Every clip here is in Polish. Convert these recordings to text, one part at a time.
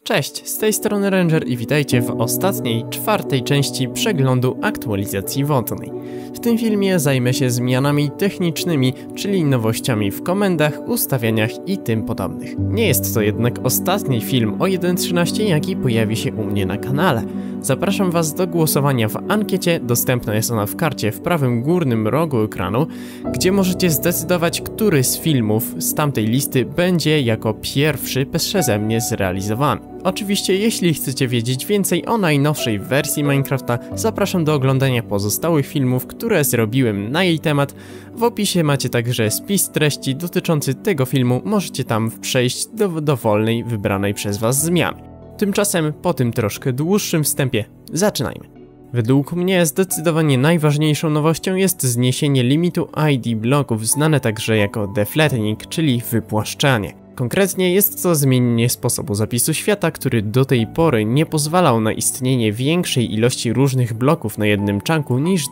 Cześć, z tej strony Ranger i witajcie w ostatniej, czwartej części przeglądu aktualizacji wodnej. W tym filmie zajmę się zmianami technicznymi, czyli nowościami w komendach, ustawieniach i tym podobnych. Nie jest to jednak ostatni film o 1.13, jaki pojawi się u mnie na kanale. Zapraszam Was do głosowania w ankiecie, dostępna jest ona w karcie w prawym górnym rogu ekranu, gdzie możecie zdecydować, który z filmów z tamtej listy będzie jako pierwszy przeze mnie zrealizowany. Oczywiście, jeśli chcecie wiedzieć więcej o najnowszej wersji Minecrafta, zapraszam do oglądania pozostałych filmów, które zrobiłem na jej temat. W opisie macie także spis treści dotyczący tego filmu, możecie tam przejść do dowolnej, wybranej przez Was zmiany. Tymczasem, po tym troszkę dłuższym wstępie, zaczynajmy. Według mnie zdecydowanie najważniejszą nowością jest zniesienie limitu ID bloków, znane także jako deflattening, czyli wypłaszczanie. Konkretnie jest to zmienienie sposobu zapisu świata, który do tej pory nie pozwalał na istnienie większej ilości różnych bloków na jednym chunku niż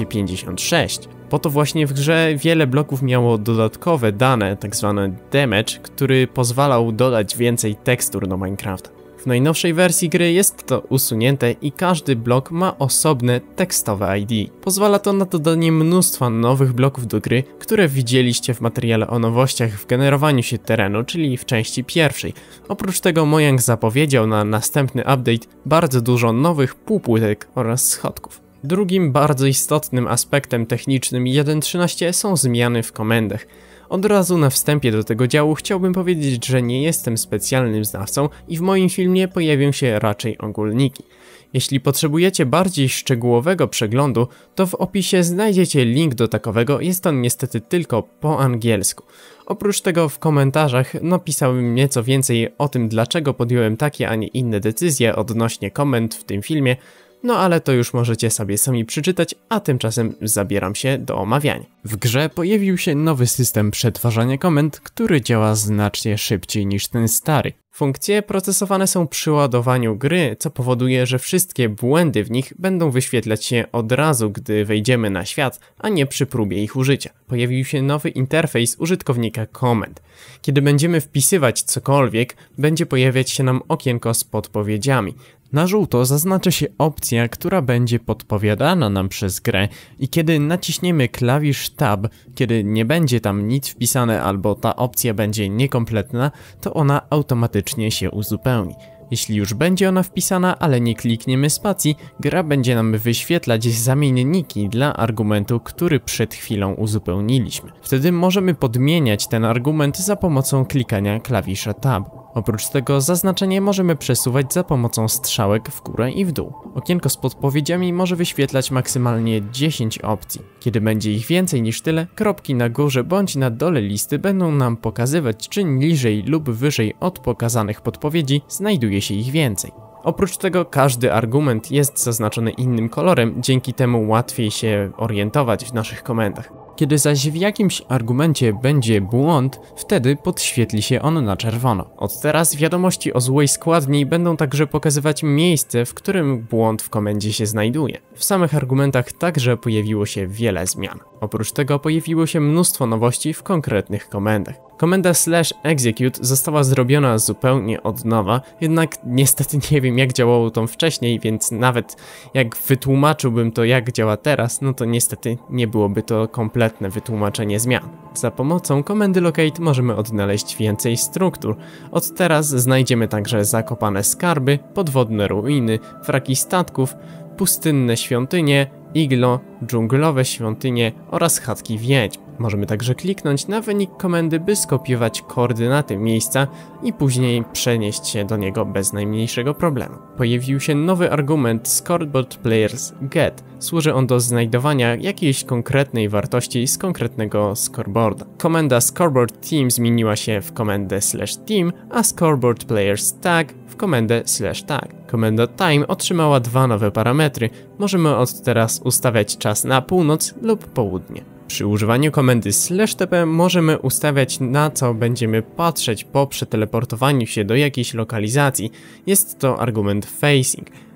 256. Po to właśnie w grze wiele bloków miało dodatkowe dane, tzw. damage, który pozwalał dodać więcej tekstur do Minecrafta. W najnowszej wersji gry jest to usunięte i każdy blok ma osobne tekstowe ID. Pozwala to na dodanie mnóstwa nowych bloków do gry, które widzieliście w materiale o nowościach w generowaniu się terenu, czyli w części pierwszej. Oprócz tego Mojang zapowiedział na następny update bardzo dużo nowych półpłytek oraz schodków. Drugim bardzo istotnym aspektem technicznym 1.13 są zmiany w komendach. Od razu na wstępie do tego działu chciałbym powiedzieć, że nie jestem specjalnym znawcą i w moim filmie pojawią się raczej ogólniki. Jeśli potrzebujecie bardziej szczegółowego przeglądu, to w opisie znajdziecie link do takowego, jest on niestety tylko po angielsku. Oprócz tego w komentarzach napisałem nieco więcej o tym, dlaczego podjąłem takie, a nie inne decyzje odnośnie komend w tym filmie, no ale to już możecie sobie sami przeczytać, a tymczasem zabieram się do omawiania. W grze pojawił się nowy system przetwarzania komend, który działa znacznie szybciej niż ten stary. Funkcje procesowane są przy ładowaniu gry, co powoduje, że wszystkie błędy w nich będą wyświetlać się od razu, gdy wejdziemy na świat, a nie przy próbie ich użycia. Pojawił się nowy interfejs użytkownika komend. Kiedy będziemy wpisywać cokolwiek, będzie pojawiać się nam okienko z podpowiedziami. Na żółto zaznaczy się opcja, która będzie podpowiadana nam przez grę i kiedy naciśniemy klawisz Tab, kiedy nie będzie tam nic wpisane albo ta opcja będzie niekompletna, to ona automatycznie się uzupełni. Jeśli już będzie ona wpisana, ale nie klikniemy spacji, gra będzie nam wyświetlać zamienniki dla argumentu, który przed chwilą uzupełniliśmy. Wtedy możemy podmieniać ten argument za pomocą klikania klawisza Tab. Oprócz tego zaznaczenie możemy przesuwać za pomocą strzałek w górę i w dół. Okienko z podpowiedziami może wyświetlać maksymalnie 10 opcji. Kiedy będzie ich więcej niż tyle, kropki na górze bądź na dole listy będą nam pokazywać, czy niżej lub wyżej od pokazanych podpowiedzi znajduje się ich więcej. Oprócz tego każdy argument jest zaznaczony innym kolorem, dzięki temu łatwiej się orientować w naszych komendach. Kiedy zaś w jakimś argumencie będzie błąd, wtedy podświetli się on na czerwono. Od teraz wiadomości o złej składni będą także pokazywać miejsce, w którym błąd w komendzie się znajduje. W samych argumentach także pojawiło się wiele zmian. Oprócz tego pojawiło się mnóstwo nowości w konkretnych komendach. Komenda /execute została zrobiona zupełnie od nowa, jednak niestety nie wiem jak działało to wcześniej, więc nawet jak wytłumaczyłbym to jak działa teraz, no to niestety nie byłoby to kompletne wytłumaczenie zmian. Za pomocą komendy locate możemy odnaleźć więcej struktur. Od teraz znajdziemy także zakopane skarby, podwodne ruiny, wraki statków, pustynne świątynie, iglo, dżunglowe świątynie oraz chatki wiedźm. Możemy także kliknąć na wynik komendy, by skopiować koordynaty miejsca i później przenieść się do niego bez najmniejszego problemu. Pojawił się nowy argument scoreboard players get. Służy on do znajdowania jakiejś konkretnej wartości z konkretnego scoreboarda. Komenda scoreboard team zmieniła się w komendę /team, a scoreboard players tag w komendę /tag. Komenda time otrzymała dwa nowe parametry. Możemy od teraz ustawiać czas na północ lub południe. Przy używaniu komendy /tp możemy ustawiać, na co będziemy patrzeć po przeteleportowaniu się do jakiejś lokalizacji. Jest to argument facing.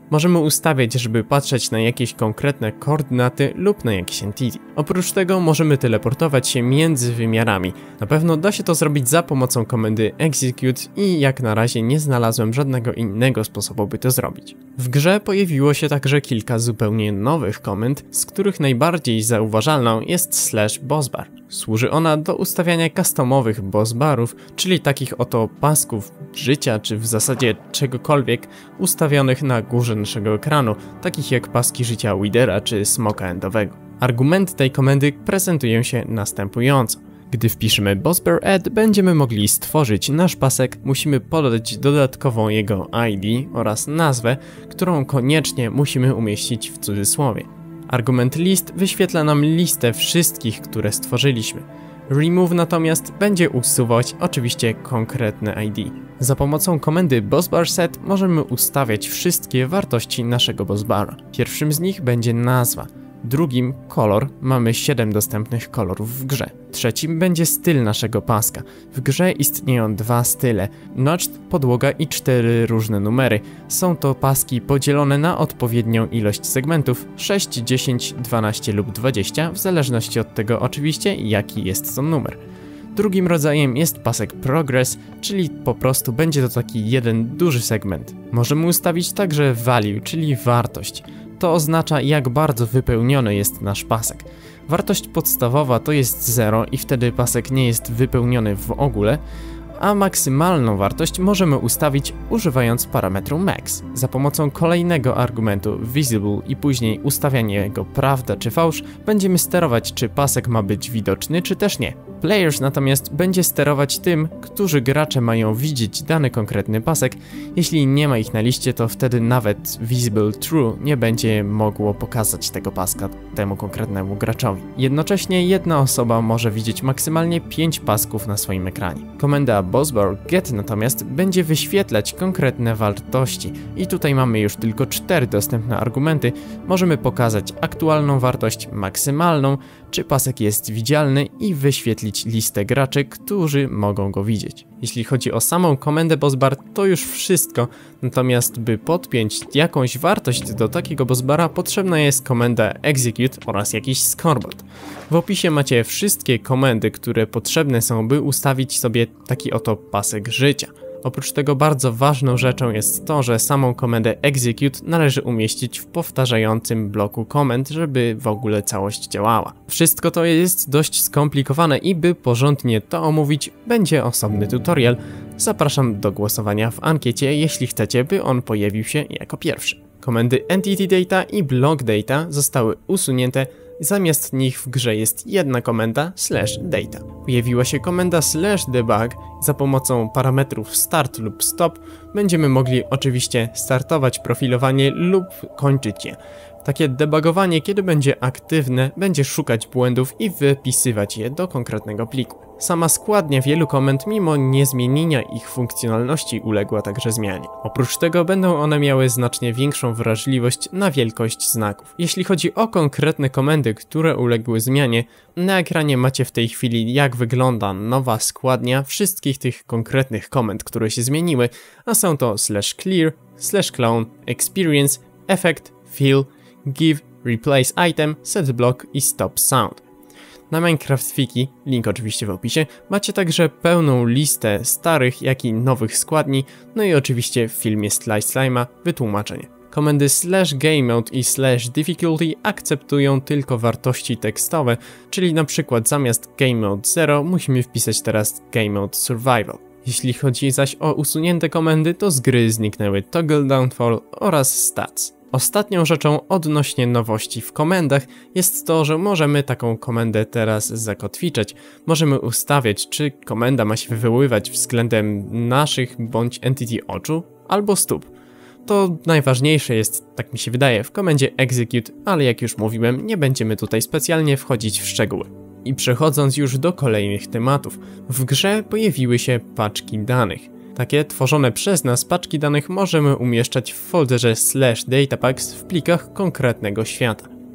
Możemy ustawiać, żeby patrzeć na jakieś konkretne koordynaty lub na jakieś entity. Oprócz tego możemy teleportować się między wymiarami. Na pewno da się to zrobić za pomocą komendy execute i jak na razie nie znalazłem żadnego innego sposobu, by to zrobić. W grze pojawiło się także kilka zupełnie nowych komend, z których najbardziej zauważalną jest /bossbar. Służy ona do ustawiania customowych bossbarów, czyli takich oto pasków życia, czy w zasadzie czegokolwiek ustawionych na górze naszego ekranu, takich jak paski życia Widera czy Smoka Endowego. Argumenty tej komendy prezentują się następująco. Gdy wpiszemy bossbar add, będziemy mogli stworzyć nasz pasek, musimy podać dodatkową jego ID oraz nazwę, którą koniecznie musimy umieścić w cudzysłowie. Argument list wyświetla nam listę wszystkich, które stworzyliśmy. Remove natomiast będzie usuwać oczywiście konkretne ID. Za pomocą komendy bossbarSet możemy ustawiać wszystkie wartości naszego bossbara. Pierwszym z nich będzie nazwa. Drugim kolor, mamy 7 dostępnych kolorów w grze. Trzecim będzie styl naszego paska. W grze istnieją 2 style, notched, podłoga i 4 różne numery. Są to paski podzielone na odpowiednią ilość segmentów 6, 10, 12 lub 20, w zależności od tego oczywiście jaki jest to numer. Drugim rodzajem jest pasek progress, czyli po prostu będzie to taki jeden duży segment. Możemy ustawić także value, czyli wartość. To oznacza, jak bardzo wypełniony jest nasz pasek. Wartość podstawowa to jest 0 i wtedy pasek nie jest wypełniony w ogóle, a maksymalną wartość możemy ustawić używając parametru max. Za pomocą kolejnego argumentu visible i później ustawiania jego prawda czy fałsz będziemy sterować, czy pasek ma być widoczny czy też nie. Players natomiast będzie sterować tym, którzy gracze mają widzieć dany konkretny pasek. Jeśli nie ma ich na liście, to wtedy nawet visible true nie będzie mogło pokazać tego paska temu konkretnemu graczowi. Jednocześnie jedna osoba może widzieć maksymalnie 5 pasków na swoim ekranie. Komenda bossbar get natomiast będzie wyświetlać konkretne wartości i tutaj mamy już tylko 4 dostępne argumenty. Możemy pokazać aktualną wartość, maksymalną, czy pasek jest widzialny i wyświetlić listę graczy, którzy mogą go widzieć. Jeśli chodzi o samą komendę bossbar, to już wszystko, natomiast by podpiąć jakąś wartość do takiego bossbara, potrzebna jest komenda execute oraz jakiś scoreboard. W opisie macie wszystkie komendy, które potrzebne są, by ustawić sobie taki oto pasek życia. Oprócz tego bardzo ważną rzeczą jest to, że samą komendę execute należy umieścić w powtarzającym bloku komend, żeby w ogóle całość działała. Wszystko to jest dość skomplikowane i by porządnie to omówić, będzie osobny tutorial. Zapraszam do głosowania w ankiecie, jeśli chcecie, by on pojawił się jako pierwszy. Komendy entity data i block data zostały usunięte. Zamiast nich w grze jest jedna komenda /data. Pojawiła się komenda /debug. Za pomocą parametrów start lub stop będziemy mogli oczywiście startować profilowanie lub kończyć je. Takie debugowanie, kiedy będzie aktywne, będzie szukać błędów i wypisywać je do konkretnego pliku. Sama składnia wielu komend mimo niezmienienia ich funkcjonalności uległa także zmianie. Oprócz tego będą one miały znacznie większą wrażliwość na wielkość znaków. Jeśli chodzi o konkretne komendy, które uległy zmianie, na ekranie macie w tej chwili jak wygląda nowa składnia wszystkich tych konkretnych komend, które się zmieniły, a są to /clear, /clone, experience, effect, fill, give, replace item, set block i stop sound. Na Minecraft Wiki, link oczywiście w opisie, macie także pełną listę starych jak i nowych składni, no i oczywiście w filmie Slime'a wytłumaczenie. Komendy /gameMode i /difficulty akceptują tylko wartości tekstowe, czyli na przykład zamiast gameMode 0 musimy wpisać teraz gameMode survival. Jeśli chodzi zaś o usunięte komendy, to z gry zniknęły toggle downfall oraz stats. Ostatnią rzeczą odnośnie nowości w komendach jest to, że możemy taką komendę teraz zakotwiczać. Możemy ustawiać, czy komenda ma się wywoływać względem naszych bądź entity oczu albo stóp. To najważniejsze jest, tak mi się wydaje, w komendzie execute, ale jak już mówiłem, nie będziemy tutaj specjalnie wchodzić w szczegóły. I przechodząc już do kolejnych tematów, w grze pojawiły się paczki danych. Takie tworzone przez nas paczki danych możemy umieszczać w folderze /datapacks w plikach konkretnego świata.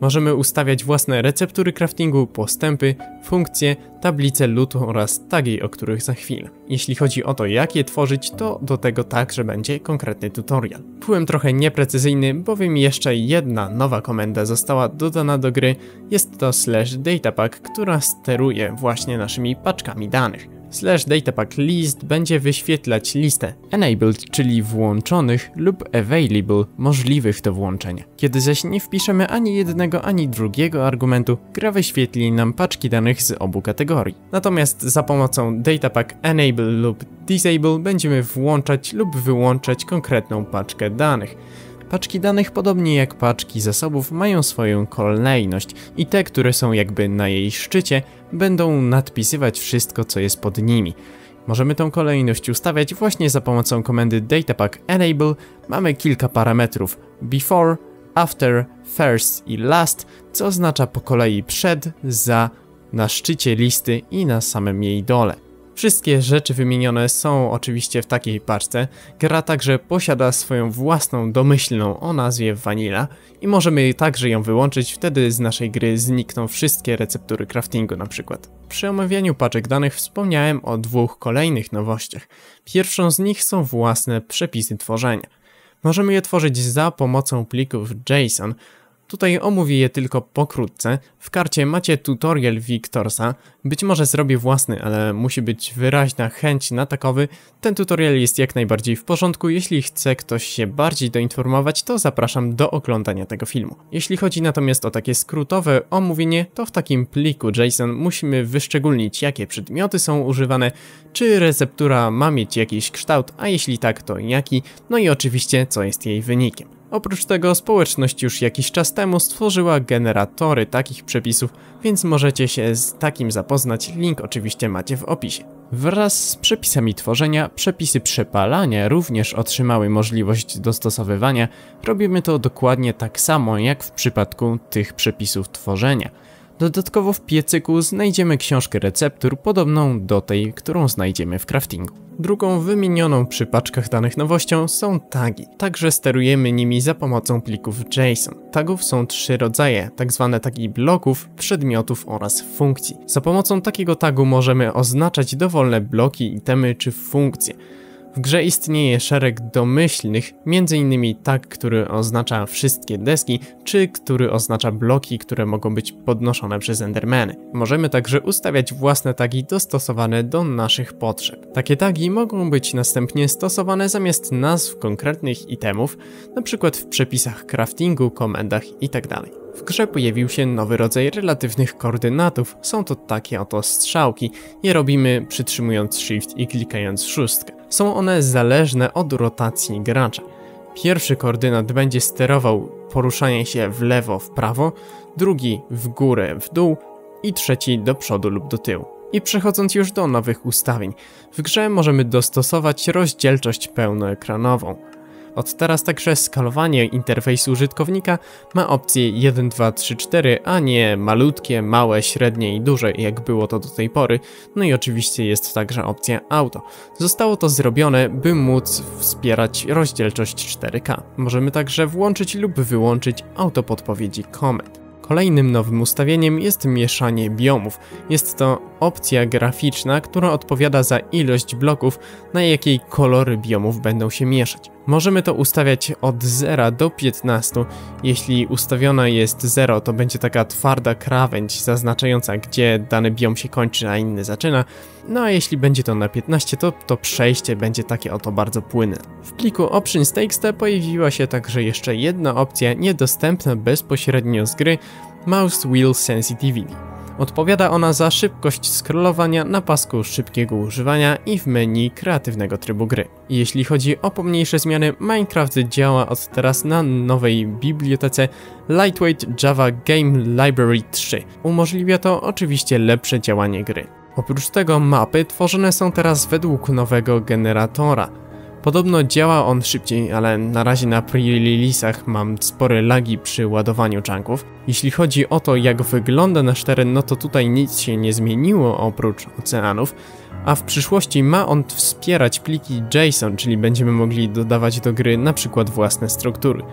Możemy ustawiać własne receptury craftingu, postępy, funkcje, tablice lootu oraz tagi, o których za chwilę. Jeśli chodzi o to, jak je tworzyć, to do tego także będzie konkretny tutorial. Byłem trochę nieprecyzyjny, bowiem jeszcze jedna nowa komenda została dodana do gry, jest to /datapack, która steruje właśnie naszymi paczkami danych. /datapack_list będzie wyświetlać listę enabled, czyli włączonych, lub available, możliwych do włączenia. Kiedy zaś nie wpiszemy ani jednego, ani drugiego argumentu, gra wyświetli nam paczki danych z obu kategorii. Natomiast za pomocą datapack enable lub disable będziemy włączać lub wyłączać konkretną paczkę danych. Paczki danych, podobnie jak paczki zasobów, mają swoją kolejność i te, które są jakby na jej szczycie, będą nadpisywać wszystko, co jest pod nimi. Możemy tą kolejność ustawiać właśnie za pomocą komendy datapack enable. Mamy kilka parametrów: before, after, first i last, co oznacza po kolei przed, za, na szczycie listy i na samym jej dole. Wszystkie rzeczy wymienione są oczywiście w takiej paczce. Gra także posiada swoją własną domyślną o nazwie Vanilla i możemy także ją wyłączyć, wtedy z naszej gry znikną wszystkie receptury craftingu na przykład. Przy omawianiu paczek danych wspomniałem o dwóch kolejnych nowościach. Pierwszą z nich są własne przepisy tworzenia. Możemy je tworzyć za pomocą plików JSON. Tutaj omówię je tylko pokrótce. W karcie macie tutorial Victorsa. Być może zrobię własny, ale musi być wyraźna chęć na takowy. Ten tutorial jest jak najbardziej w porządku. Jeśli chce ktoś się bardziej doinformować, to zapraszam do oglądania tego filmu. Jeśli chodzi natomiast o takie skrótowe omówienie, to w takim pliku JSON musimy wyszczególnić, jakie przedmioty są używane, czy receptura ma mieć jakiś kształt, a jeśli tak, to jaki, no i oczywiście co jest jej wynikiem. Oprócz tego społeczność już jakiś czas temu stworzyła generatory takich przepisów, więc możecie się z takim zapoznać, link oczywiście macie w opisie. Wraz z przepisami tworzenia, przepisy przepalania również otrzymały możliwość dostosowywania. Robimy to dokładnie tak samo jak w przypadku tych przepisów tworzenia. Dodatkowo w piecyku znajdziemy książkę receptur podobną do tej, którą znajdziemy w craftingu. Drugą wymienioną przy paczkach danych nowością są tagi. Także sterujemy nimi za pomocą plików JSON. Tagów są trzy rodzaje, tzw. tagi bloków, przedmiotów oraz funkcji. Za pomocą takiego tagu możemy oznaczać dowolne bloki, itemy czy funkcje. W grze istnieje szereg domyślnych, m.in. tag, który oznacza wszystkie deski, czy który oznacza bloki, które mogą być podnoszone przez endermany. Możemy także ustawiać własne tagi dostosowane do naszych potrzeb. Takie tagi mogą być następnie stosowane zamiast nazw konkretnych itemów, np. w przepisach craftingu, komendach itd. W grze pojawił się nowy rodzaj relatywnych koordynatów, są to takie oto strzałki, je robimy przytrzymując Shift i klikając szóstkę. Są one zależne od rotacji gracza. Pierwszy koordynat będzie sterował poruszanie się w lewo, w prawo, drugi w górę, w dół i trzeci do przodu lub do tyłu. I przechodząc już do nowych ustawień, w grze możemy dostosować rozdzielczość pełnoekranową. Od teraz także skalowanie interfejsu użytkownika ma opcje 1, 2, 3, 4, a nie malutkie, małe, średnie i duże, jak było to do tej pory. No i oczywiście jest także opcja auto. Zostało to zrobione, by móc wspierać rozdzielczość 4K. Możemy także włączyć lub wyłączyć autopodpowiedzi komend. Kolejnym nowym ustawieniem jest mieszanie biomów. Jest to opcja graficzna, która odpowiada za ilość bloków, na jakiej kolory biomów będą się mieszać. Możemy to ustawiać od 0 do 15. Jeśli ustawiona jest 0, to będzie taka twarda krawędź zaznaczająca, gdzie dany biom się kończy, a inny zaczyna. No a jeśli będzie to na 15, to przejście będzie takie oto bardzo płynne. W pliku options.txt pojawiła się także jeszcze jedna opcja niedostępna bezpośrednio z gry, Mouse Wheel Sensitivity. Odpowiada ona za szybkość scrollowania na pasku szybkiego używania i w menu kreatywnego trybu gry. Jeśli chodzi o pomniejsze zmiany, Minecraft działa od teraz na nowej bibliotece Lightweight Java Game Library 3. Umożliwia to oczywiście lepsze działanie gry. Oprócz tego mapy tworzone są teraz według nowego generatora. Podobno działa on szybciej, ale na razie na pre-release'ach mam spore lagi przy ładowaniu chunków. Jeśli chodzi o to, jak wygląda nasz teren, no to tutaj nic się nie zmieniło oprócz oceanów, a w przyszłości ma on wspierać pliki JSON, czyli będziemy mogli dodawać do gry na przykład własne struktury.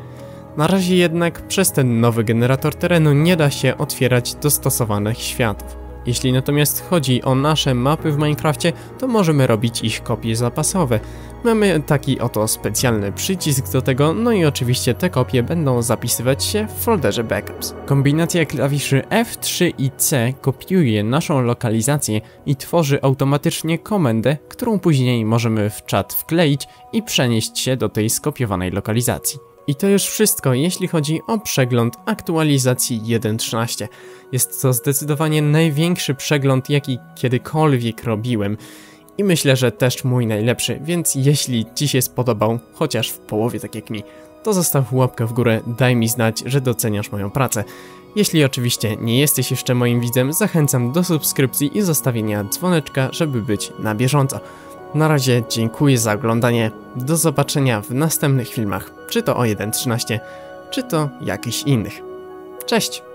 Na razie jednak przez ten nowy generator terenu nie da się otwierać dostosowanych światów. Jeśli natomiast chodzi o nasze mapy w Minecrafcie, to możemy robić ich kopie zapasowe. Mamy taki oto specjalny przycisk do tego, no i oczywiście te kopie będą zapisywać się w folderze Backups. Kombinacja klawiszy F3 i C kopiuje naszą lokalizację i tworzy automatycznie komendę, którą później możemy w czat wkleić i przenieść się do tej skopiowanej lokalizacji. I to już wszystko, jeśli chodzi o przegląd aktualizacji 1.13. Jest to zdecydowanie największy przegląd, jaki kiedykolwiek robiłem. I myślę, że też mój najlepszy, więc jeśli Ci się spodobał, chociaż w połowie tak jak mi, to zostaw łapkę w górę, daj mi znać, że doceniasz moją pracę. Jeśli oczywiście nie jesteś jeszcze moim widzem, zachęcam do subskrypcji i zostawienia dzwoneczka, żeby być na bieżąco. Na razie dziękuję za oglądanie, do zobaczenia w następnych filmach, czy to o 1.13, czy to jakichś innych. Cześć!